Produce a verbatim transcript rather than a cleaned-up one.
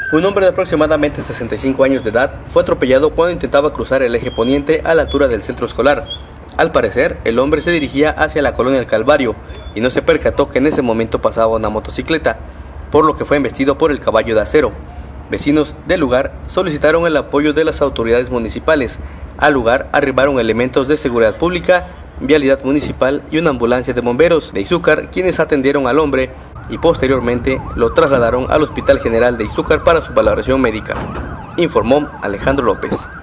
Un hombre de aproximadamente sesenta y cinco años de edad fue atropellado cuando intentaba cruzar el eje poniente a la altura del centro escolar. Al parecer, el hombre se dirigía hacia la colonia del Calvario y no se percató que en ese momento pasaba una motocicleta, por lo que fue embestido por el caballo de acero. Vecinos del lugar solicitaron el apoyo de las autoridades municipales. Al lugar arribaron elementos de seguridad pública, vialidad municipal y una ambulancia de bomberos de Izúcar, quienes atendieron al hombre y posteriormente lo trasladaron al Hospital General de Izúcar para su valoración médica, informó Alejandro López.